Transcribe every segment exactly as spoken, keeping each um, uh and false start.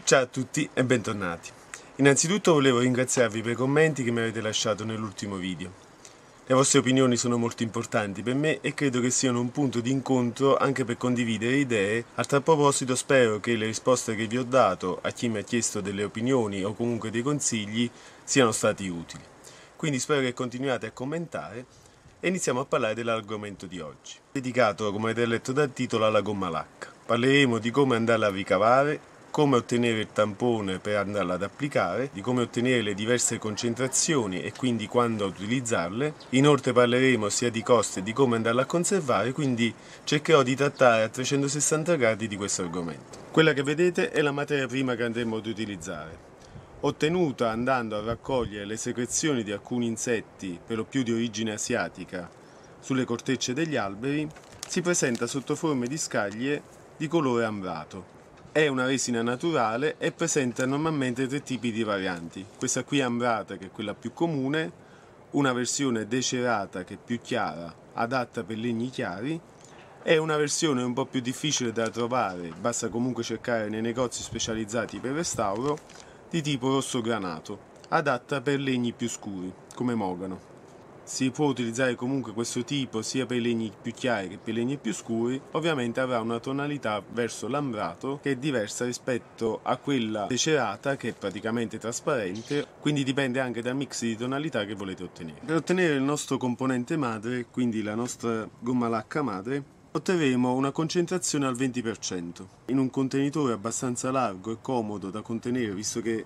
Ciao a tutti e bentornati. Innanzitutto volevo ringraziarvi per i commenti che mi avete lasciato nell'ultimo video. Le vostre opinioni sono molto importanti per me e credo che siano un punto di incontro anche per condividere idee. A tal proposito spero che le risposte che vi ho dato a chi mi ha chiesto delle opinioni o comunque dei consigli siano stati utili. Quindi spero che continuiate a commentare e iniziamo a parlare dell'argomento di oggi. Dedicato, come avete letto dal titolo, alla gomma lacca. Parleremo di come andarla a ricavare, come ottenere il tampone per andarla ad applicare, di come ottenere le diverse concentrazioni e quindi quando utilizzarle. Inoltre parleremo sia di costi e di come andarla a conservare, quindi cercherò di trattare a trecentosessanta gradi di questo argomento. Quella che vedete è la materia prima che andremo ad utilizzare, ottenuta andando a raccogliere le secrezioni di alcuni insetti, per lo più di origine asiatica, sulle cortecce degli alberi. Si presenta sotto forme di scaglie di colore ambrato. È una resina naturale e presenta normalmente tre tipi di varianti. Questa qui ambrata, che è quella più comune, una versione decerata che è più chiara, adatta per legni chiari, e una versione un po' più difficile da trovare, basta comunque cercare nei negozi specializzati per restauro, di tipo rosso granato, adatta per legni più scuri, come mogano. Si può utilizzare comunque questo tipo sia per i legni più chiari che per i legni più scuri. Ovviamente avrà una tonalità verso l'ambrato che è diversa rispetto a quella decerata, che è praticamente trasparente, quindi dipende anche dal mix di tonalità che volete ottenere. Per ottenere il nostro componente madre, quindi la nostra gomma lacca madre, otterremo una concentrazione al venti per cento in un contenitore abbastanza largo e comodo da contenere, visto che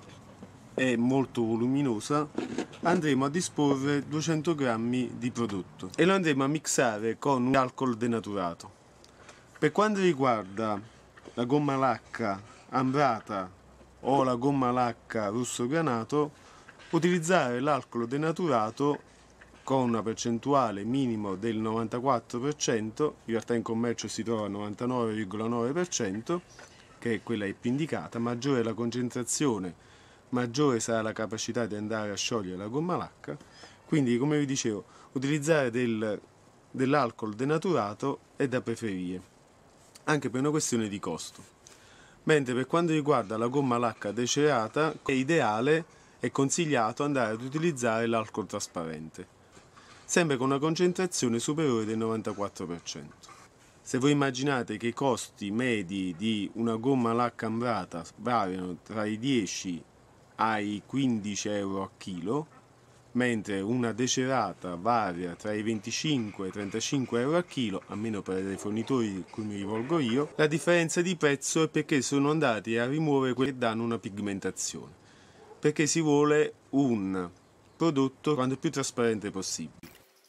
è molto voluminosa. Andremo a disporre duecento grammi di prodotto e lo andremo a mixare con un alcol denaturato. Per quanto riguarda la gomma lacca ambrata o la gomma lacca rosso granato, utilizzare l'alcol denaturato con una percentuale minimo del novantaquattro per cento, in realtà in commercio si trova al novantanove virgola nove per cento, che è quella più indicata. Maggiore è la concentrazione, maggiore sarà la capacità di andare a sciogliere la gomma lacca. Quindi, come vi dicevo, utilizzare del, dell'alcol denaturato è da preferire, anche per una questione di costo. Mentre per quanto riguarda la gomma lacca decerata, è ideale e consigliato andare ad utilizzare l'alcol trasparente, sempre con una concentrazione superiore del novantaquattro per cento. Se voi immaginate che i costi medi di una gomma lacca ambrata variano tra i dieci ai quindici euro a chilo, mentre una decerata varia tra i venticinque e i trentacinque euro a chilo, almeno per i fornitori a cui mi rivolgo io, la differenza di prezzo è perché sono andati a rimuovere quelli che danno una pigmentazione, perché si vuole un prodotto quanto più trasparente possibile.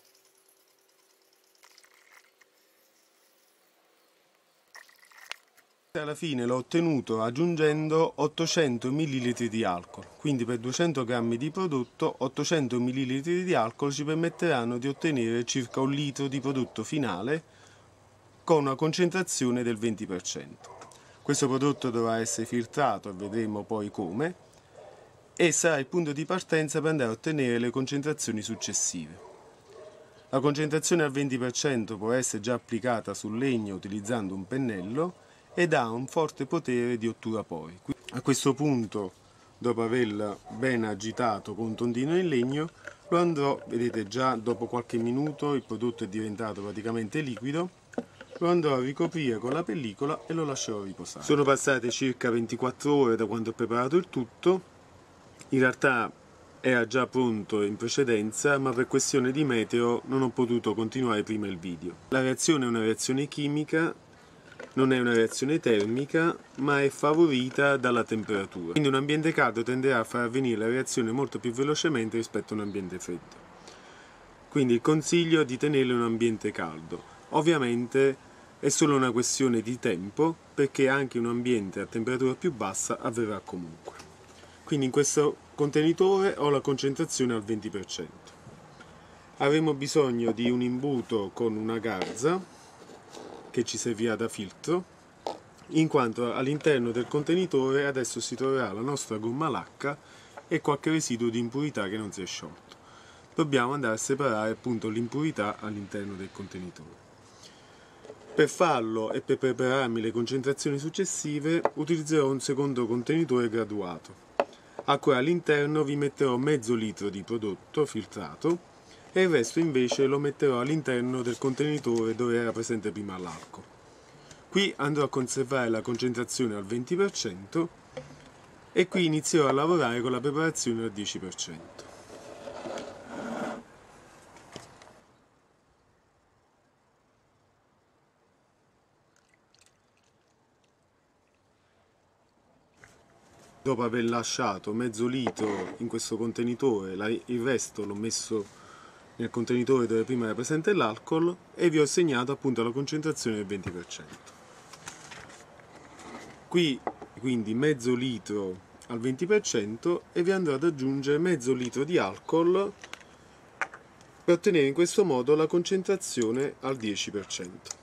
Alla fine l'ho ottenuto aggiungendo ottocento millilitri di alcol, quindi per duecento grammi di prodotto ottocento millilitri di alcol ci permetteranno di ottenere circa un litro di prodotto finale con una concentrazione del venti per cento. Questo prodotto dovrà essere filtrato, e vedremo poi come, e sarà il punto di partenza per andare a ottenere le concentrazioni successive. La concentrazione al venti per cento può essere già applicata sul legno utilizzando un pennello ed ha un forte potere di ottura pori. A questo punto, dopo averla ben agitato con un tondino in legno, lo andrò, vedete già dopo qualche minuto il prodotto è diventato praticamente liquido, lo andrò a ricoprire con la pellicola e lo lascerò riposare. Sono passate circa ventiquattro ore da quando ho preparato il tutto. In realtà era già pronto in precedenza, ma per questione di meteo non ho potuto continuare prima il video. La reazione è una reazione chimica, non è una reazione termica, ma è favorita dalla temperatura. Quindi un ambiente caldo tenderà a far avvenire la reazione molto più velocemente rispetto a un ambiente freddo. Quindi il consiglio è di tenerlo in un ambiente caldo. Ovviamente è solo una questione di tempo, perché anche un ambiente a temperatura più bassa avverrà comunque. Quindi in questo contenitore ho la concentrazione al venti per cento. Avremo bisogno di un imbuto con una garza che ci servirà da filtro, in quanto all'interno del contenitore adesso si troverà la nostra gomma lacca e qualche residuo di impurità che non si è sciolto. Dobbiamo andare a separare appunto l'impurità all'interno del contenitore. Per farlo e per prepararmi le concentrazioni successive utilizzerò un secondo contenitore graduato, a cui all'interno vi metterò mezzo litro di prodotto filtrato e il resto invece lo metterò all'interno del contenitore dove era presente prima l'alcol. Qui andrò a conservare la concentrazione al venti per cento e qui inizierò a lavorare con la preparazione al dieci per cento. Dopo aver lasciato mezzo litro in questo contenitore, il resto l'ho messo nel contenitore dove prima era presente l'alcol e vi ho segnato appunto la concentrazione del venti per cento. Qui quindi mezzo litro al venti per cento e vi andrò ad aggiungere mezzo litro di alcol per ottenere in questo modo la concentrazione al dieci per cento.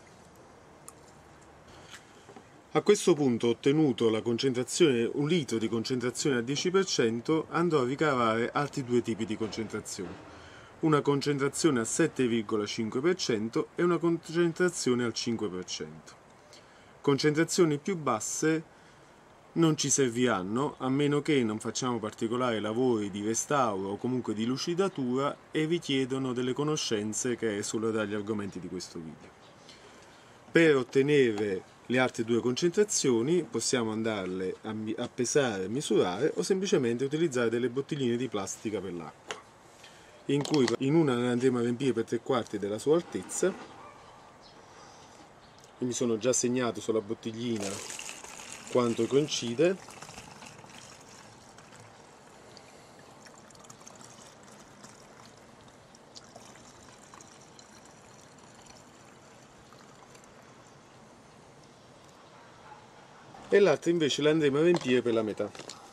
A questo punto, ottenuto la concentrazione, un litro di concentrazione al dieci per cento, andrò a ricavare altri due tipi di concentrazione. Una concentrazione al sette virgola cinque per cento e una concentrazione al cinque per cento. Concentrazioni più basse non ci serviranno a meno che non facciamo particolari lavori di restauro o comunque di lucidatura e richiedono delle conoscenze che esulano dagli argomenti di questo video. Per ottenere le altre due concentrazioni possiamo andarle a, a pesare e misurare o semplicemente utilizzare delle bottigline di plastica per l'acqua, in cui in una ne andremo a riempire per tre quarti della sua altezza. E mi sono già segnato sulla bottiglina quanto coincide. E l'altra invece la andremo a riempire per la metà.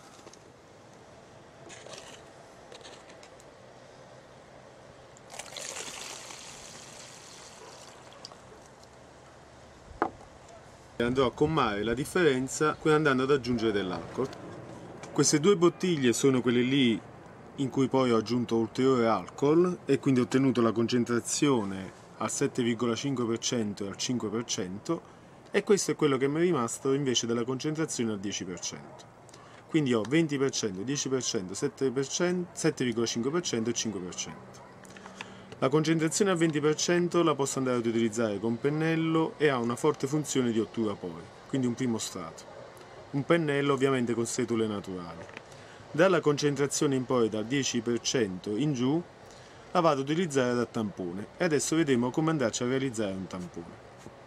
E andrò a commare la differenza andando ad aggiungere dell'alcol. Queste due bottiglie sono quelle lì in cui poi ho aggiunto ulteriore alcol e quindi ho ottenuto la concentrazione al sette virgola cinque per cento e al cinque per cento. E questo è quello che mi è rimasto invece della concentrazione al dieci per cento. Quindi ho venti per cento, dieci per cento, sette virgola cinque per cento e cinque per cento. La concentrazione al venti per cento la posso andare ad utilizzare con pennello e ha una forte funzione di ottura pori, quindi un primo strato. Un pennello ovviamente con setole naturali. Dalla concentrazione in poi dal dieci per cento in giù la vado ad utilizzare da tampone e adesso vedremo come andarci a realizzare un tampone.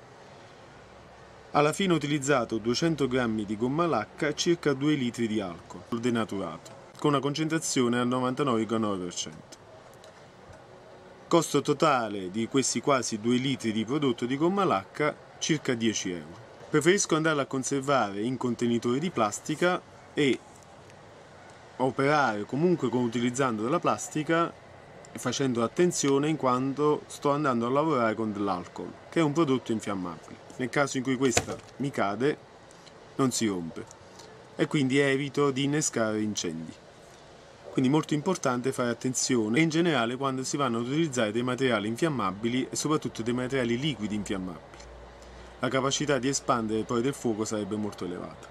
Alla fine ho utilizzato duecento grammi di gomma lacca e circa due litri di alcol denaturato, con una concentrazione al novantanove virgola nove per cento. Costo totale di questi quasi due litri di prodotto di gomma lacca circa dieci euro. Preferisco andarla a conservare in contenitori di plastica e operare comunque con utilizzando della plastica e facendo attenzione in quanto sto andando a lavorare con dell'alcol, che è un prodotto infiammabile. Nel caso in cui questa mi cade non si rompe e quindi evito di innescare incendi. Quindi molto importante fare attenzione in generale quando si vanno ad utilizzare dei materiali infiammabili e soprattutto dei materiali liquidi infiammabili. La capacità di espandere poi del fuoco sarebbe molto elevata.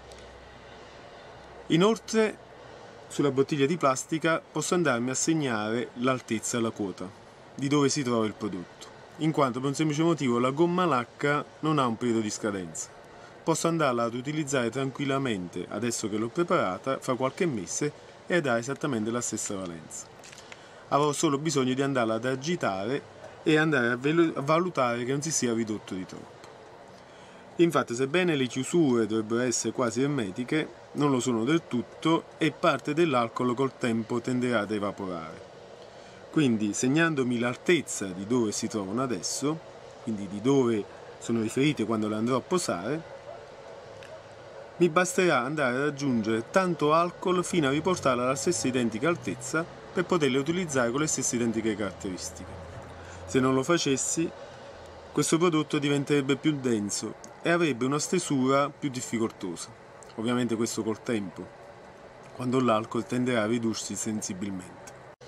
Inoltre sulla bottiglia di plastica posso andarmi a segnare l'altezza e la quota di dove si trova il prodotto, in quanto per un semplice motivo la gomma lacca non ha un periodo di scadenza. Posso andarla ad utilizzare tranquillamente, adesso che l'ho preparata, fra qualche mese e dà esattamente la stessa valenza. Avrò solo bisogno di andarla ad agitare e andare a valutare che non si sia ridotto di troppo. Infatti, sebbene le chiusure dovrebbero essere quasi ermetiche, non lo sono del tutto e parte dell'alcol col tempo tenderà ad evaporare. Quindi, segnandomi l'altezza di dove si trovano adesso, quindi di dove sono riferite quando le andrò a posare, mi basterà andare ad aggiungere tanto alcol fino a riportarla alla stessa identica altezza per poterle utilizzare con le stesse identiche caratteristiche. Se non lo facessi, questo prodotto diventerebbe più denso e avrebbe una stesura più difficoltosa. Ovviamente questo col tempo, quando l'alcol tenderà a ridursi sensibilmente.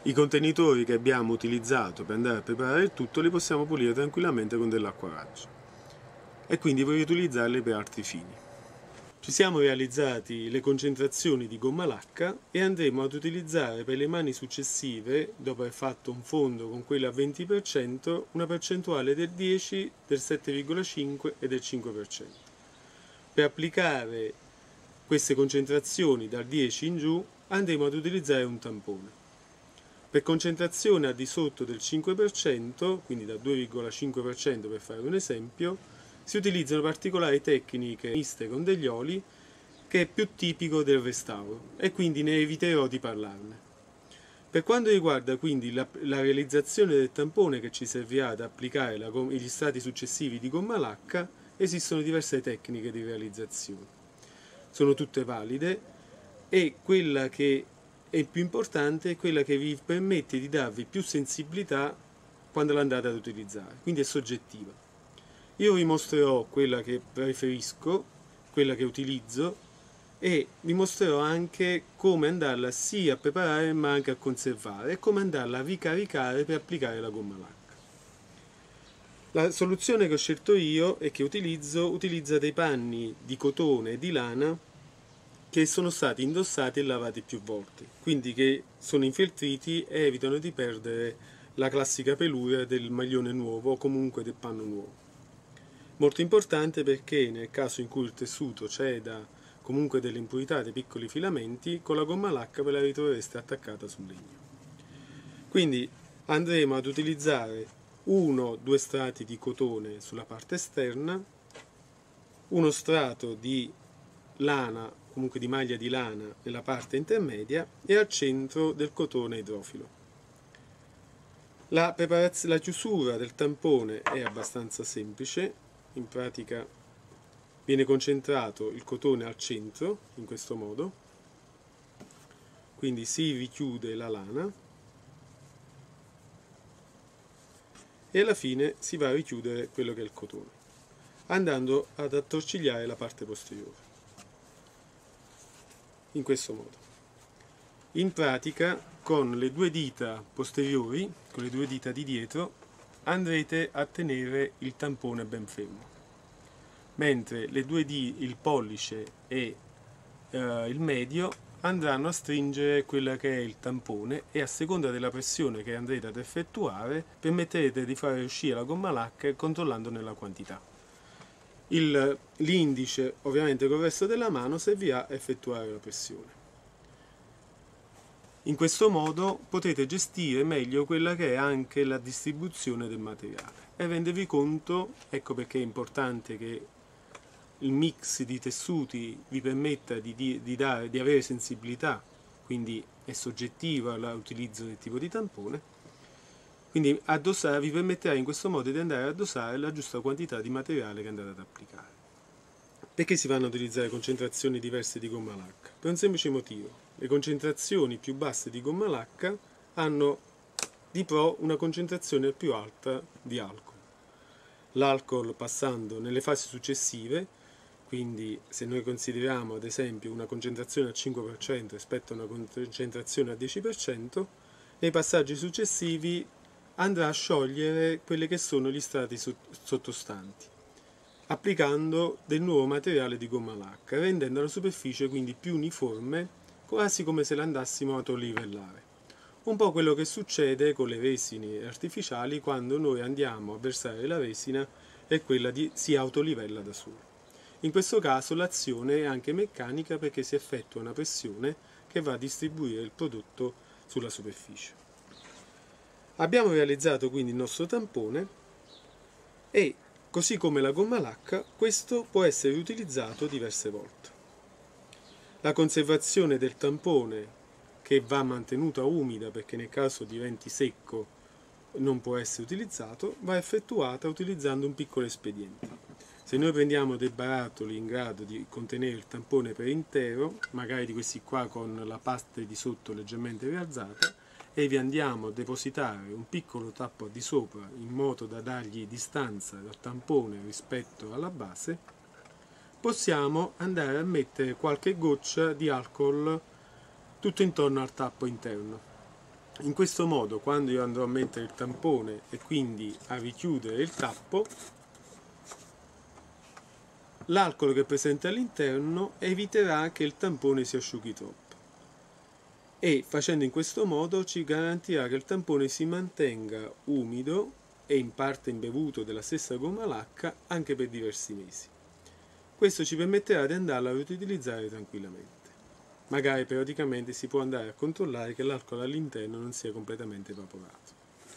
I contenitori che abbiamo utilizzato per andare a preparare il tutto li possiamo pulire tranquillamente con dell'acquaraggio e quindi puoi utilizzarli per altri fini. Ci siamo realizzati le concentrazioni di gomma lacca e andremo ad utilizzare per le mani successive, dopo aver fatto un fondo con quella al venti per cento, una percentuale del dieci, del sette virgola cinque e del cinque per cento. Per applicare queste concentrazioni dal dieci in giù andremo ad utilizzare un tampone. Per concentrazione al di sotto del cinque per cento, quindi da due virgola cinque per cento per fare un esempio, si utilizzano particolari tecniche miste con degli oli che è più tipico del restauro e quindi ne eviterò di parlarne. Per quanto riguarda quindi la, la realizzazione del tampone che ci servirà ad applicare la, gli strati successivi di gomma lacca, esistono diverse tecniche di realizzazione. Sono tutte valide e quella che è più importante è quella che vi permette di darvi più sensibilità quando l'andate ad utilizzare, quindi è soggettiva. Io vi mostrerò quella che preferisco, quella che utilizzo e vi mostrerò anche come andarla sia a preparare ma anche a conservare e come andarla a ricaricare per applicare la gomma lacca. La soluzione che ho scelto io e che utilizzo utilizza dei panni di cotone e di lana che sono stati indossati e lavati più volte, quindi che sono infeltriti e evitano di perdere la classica peluria del maglione nuovo o comunque del panno nuovo. Molto importante perché nel caso in cui il tessuto ceda comunque delle impurità dei piccoli filamenti, con la gomma lacca ve la ritrovereste attaccata sul legno. Quindi andremo ad utilizzare uno o due strati di cotone sulla parte esterna, uno strato di lana, comunque di maglia di lana nella parte intermedia e al centro del cotone idrofilo. La, la chiusura del tampone è abbastanza semplice. In pratica viene concentrato il cotone al centro, in questo modo, quindi si richiude la lana e alla fine si va a richiudere quello che è il cotone, andando ad attorcigliare la parte posteriore, in questo modo. In pratica, con le due dita posteriori, con le due dita di dietro, andrete a tenere il tampone ben fermo, mentre le due dita, il pollice e eh, il medio andranno a stringere quella che è il tampone e a seconda della pressione che andrete ad effettuare permetterete di fare uscire la gomma lacca controllandone la quantità. L'indice, ovviamente col resto della mano, servirà a effettuare la pressione. In questo modo potete gestire meglio quella che è anche la distribuzione del materiale e rendervi conto, ecco perché è importante che il mix di tessuti vi permetta di, di, di, dare, di avere sensibilità, quindi è soggettiva l'utilizzo del tipo di tampone, quindi addossare, vi permetterà in questo modo di andare ad dosare la giusta quantità di materiale che andate ad applicare. Perché si vanno a utilizzare concentrazioni diverse di gomma lacca? Per un semplice motivo. Le concentrazioni più basse di gomma lacca hanno di pro una concentrazione più alta di alcol. L'alcol passando nelle fasi successive, quindi se noi consideriamo ad esempio una concentrazione al cinque per cento rispetto a una concentrazione al dieci per cento, nei passaggi successivi andrà a sciogliere quelli che sono gli strati sottostanti, applicando del nuovo materiale di gomma lacca, rendendo la superficie quindi più uniforme, quasi come se la andassimo a autolivellare. Un po' quello che succede con le resine artificiali quando noi andiamo a versare la resina e quella di, si autolivella da sola. In questo caso l'azione è anche meccanica perché si effettua una pressione che va a distribuire il prodotto sulla superficie. Abbiamo realizzato quindi il nostro tampone e, così come la gomma lacca, questo può essere utilizzato diverse volte. La conservazione del tampone, che va mantenuta umida perché nel caso diventi secco non può essere utilizzato, va effettuata utilizzando un piccolo espediente. Se noi prendiamo dei barattoli in grado di contenere il tampone per intero, magari di questi qua con la parte di sotto leggermente rialzata, e vi andiamo a depositare un piccolo tappo di sopra in modo da dargli distanza dal tampone rispetto alla base, possiamo andare a mettere qualche goccia di alcol tutto intorno al tappo interno. In questo modo, quando io andrò a mettere il tampone e quindi a richiudere il tappo, l'alcol che è presente all'interno eviterà che il tampone si asciughi troppo, e facendo in questo modo ci garantirà che il tampone si mantenga umido e in parte imbevuto della stessa gomma lacca anche per diversi mesi. Questo ci permetterà di andarlo a riutilizzare tranquillamente. Magari periodicamente si può andare a controllare che l'alcol all'interno non sia completamente evaporato.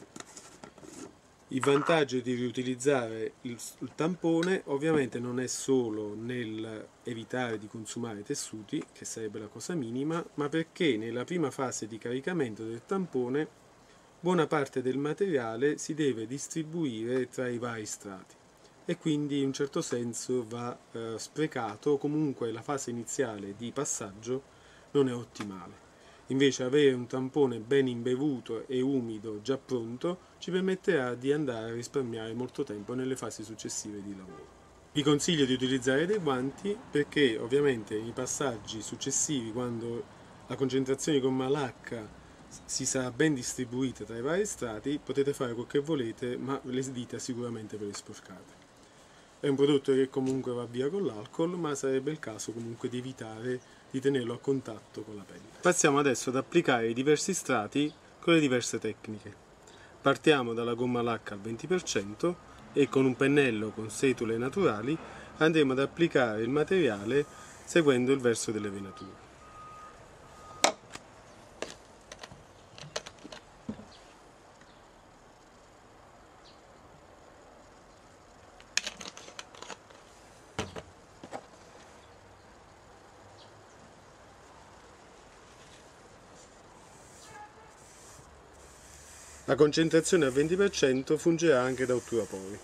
Il vantaggio di riutilizzare il, il tampone ovviamente non è solo nel evitare di consumare tessuti, che sarebbe la cosa minima, ma perché nella prima fase di caricamento del tampone buona parte del materiale si deve distribuire tra i vari strati e quindi in un certo senso va eh, sprecato, o comunque la fase iniziale di passaggio non è ottimale. Invece avere un tampone ben imbevuto e umido già pronto ci permetterà di andare a risparmiare molto tempo nelle fasi successive di lavoro. Vi consiglio di utilizzare dei guanti perché ovviamente i passaggi successivi, quando la concentrazione di gomma lacca si sarà ben distribuita tra i vari strati, potete fare quel che volete, ma le dita sicuramente ve le sporcate. È un prodotto che comunque va via con l'alcol, ma sarebbe il caso comunque di evitare di tenerlo a contatto con la pelle. Passiamo adesso ad applicare i diversi strati con le diverse tecniche. Partiamo dalla gomma lacca al venti per cento e con un pennello con setole naturali andremo ad applicare il materiale seguendo il verso delle venature. La concentrazione al venti per cento fungerà anche da otturapori.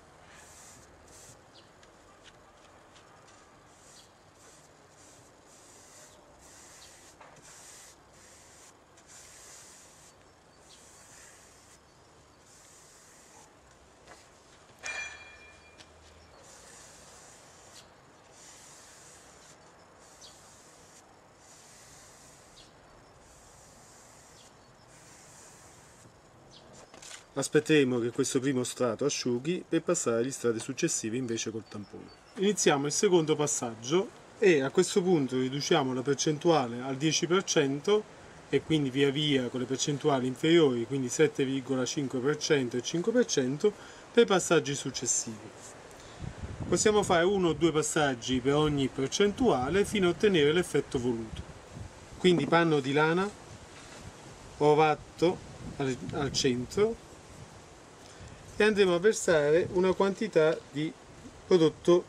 Aspetteremo che questo primo strato asciughi per passare agli strati successivi invece col tampone. Iniziamo il secondo passaggio e a questo punto riduciamo la percentuale al dieci per cento e quindi via via con le percentuali inferiori, quindi sette virgola cinque per cento e cinque per cento per i passaggi successivi. Possiamo fare uno o due passaggi per ogni percentuale fino a ottenere l'effetto voluto. Quindi panno di lana, ovatto al, al centro, e andremo a versare una quantità di prodotto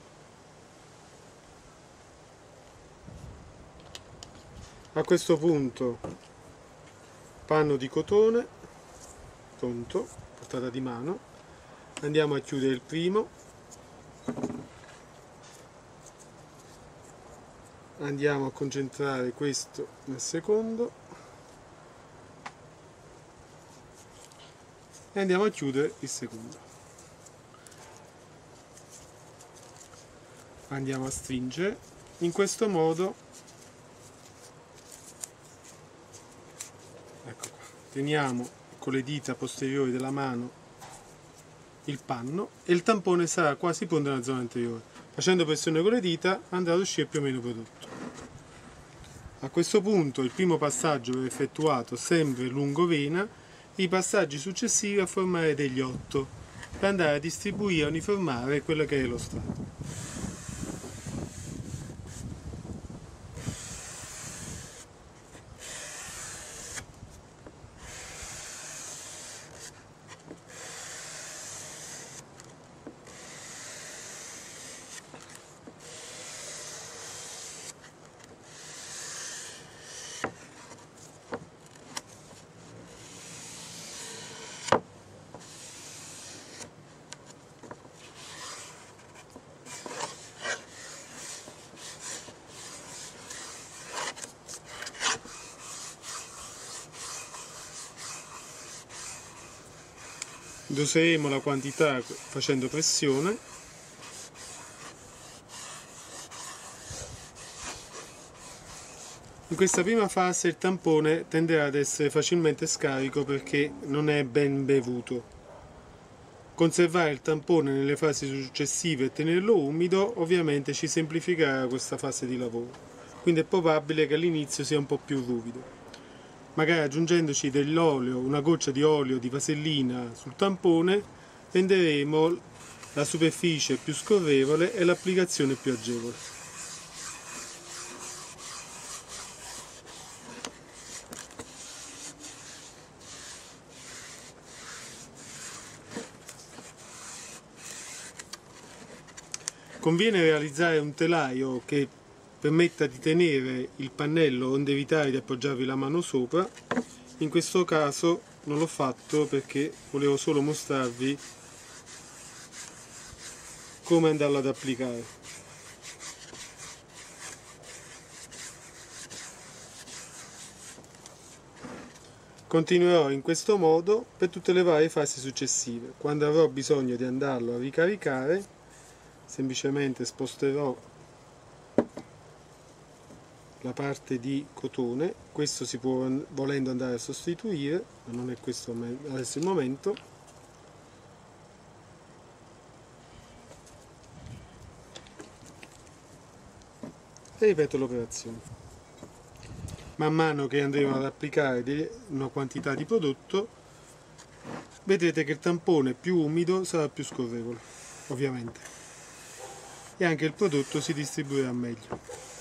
a questo punto. Panno di cotone pronto, portata di mano, andiamo a chiudere il primo, andiamo a concentrare questo nel secondo e andiamo a chiudere il secondo. Andiamo a stringere in questo modo. Ecco qua. Teniamo con le dita posteriori della mano il panno e il tampone sarà quasi pronto nella zona anteriore. Facendo pressione con le dita andrà ad uscire più o meno prodotto. A questo punto il primo passaggio è effettuato sempre lungo vena, i passaggi successivi a formare degli otto per andare a distribuire e uniformare quello che è lo strato. Doseremo la quantità facendo pressione In questa prima fase il tampone tenderà ad essere facilmente scarico perché non è ben bevuto. Conservare il tampone nelle fasi successive e tenerlo umido ovviamente ci semplificherà questa fase di lavoro, quindi è probabile che all'inizio sia un po' più ruvido. Magari aggiungendoci dell'olio, una goccia di olio di vasellina sul tampone, renderemo la superficie più scorrevole e l'applicazione più agevole. Conviene realizzare un telaio che permetta di tenere il pannello onde evitare di appoggiarvi la mano sopra. In questo caso non l'ho fatto perché volevo solo mostrarvi come andarlo ad applicare. Continuerò in questo modo per tutte le varie fasi successive. Quando avrò bisogno di andarlo a ricaricare, semplicemente sposterò la parte di cotone. Questo si può volendo andare a sostituire, ma non è questo adesso il momento. E ripeto l'operazione. Man mano che andremo ad applicare una quantità di prodotto, vedrete che il tampone più umido sarà più scorrevole, ovviamente, e anche il prodotto si distribuirà meglio.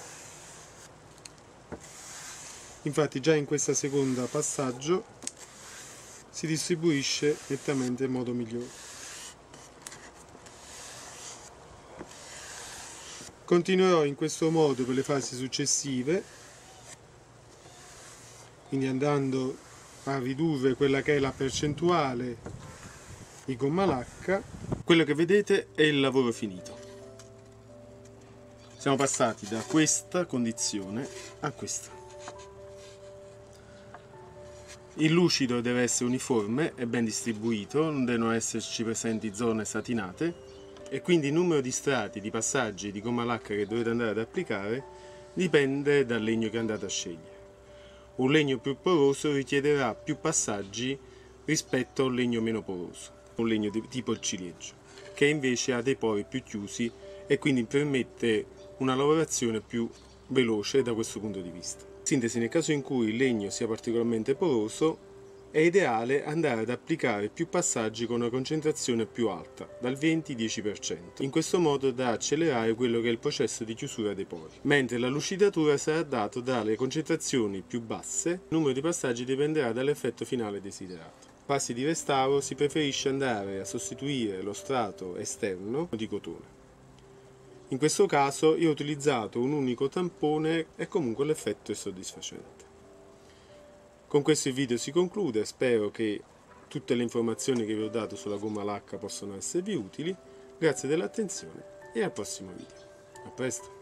Infatti già in questo secondo passaggio si distribuisce nettamente in modo migliore. Continuerò in questo modo per le fasi successive, quindi andando a ridurre quella che è la percentuale di gomma lacca. Quello che vedete è il lavoro finito. Siamo passati da questa condizione a questa. Il lucido deve essere uniforme e ben distribuito, non devono esserci presenti zone satinate, e quindi il numero di strati, di passaggi di gomma lacca che dovete andare ad applicare dipende dal legno che andate a scegliere. Un legno più poroso richiederà più passaggi rispetto a un legno meno poroso, un legno di tipo il ciliegio, che invece ha dei pori più chiusi e quindi permette una lavorazione più veloce da questo punto di vista. In sintesi, nel caso in cui il legno sia particolarmente poroso, è ideale andare ad applicare più passaggi con una concentrazione più alta, dal venti al dieci per cento, in questo modo da accelerare quello che è il processo di chiusura dei pori, mentre la lucidatura sarà data dalle concentrazioni più basse. Il numero di passaggi dipenderà dall'effetto finale desiderato. Fasi di restauro si preferisce andare a sostituire lo strato esterno di cotone. In questo caso io ho utilizzato un unico tampone e comunque l'effetto è soddisfacente. Con questo il video si conclude, spero che tutte le informazioni che vi ho dato sulla gomma lacca possano esservi utili. Grazie dell'attenzione e al prossimo video. A presto!